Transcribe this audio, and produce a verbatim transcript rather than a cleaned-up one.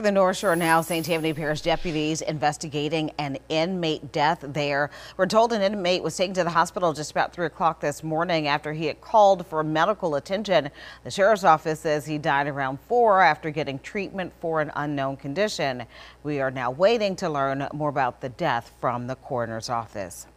The North Shore now, Saint Tammany Parish deputies investigating an inmate death there. We're told an inmate was taken to the hospital just about three o'clock this morning after he had called for medical attention. The sheriff's office says he died around four after getting treatment for an unknown condition. We are now waiting to learn more about the death from the coroner's office.